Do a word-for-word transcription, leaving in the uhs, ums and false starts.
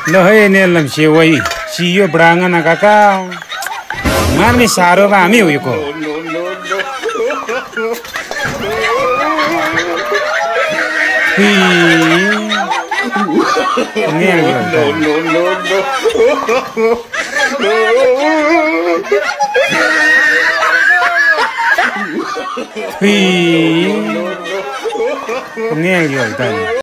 Lo hay ni alam si wai si yo berangan nak kakak. Mami saro kami uyuko. Hi. Ni alam. No no no no. Hi. Ni alam.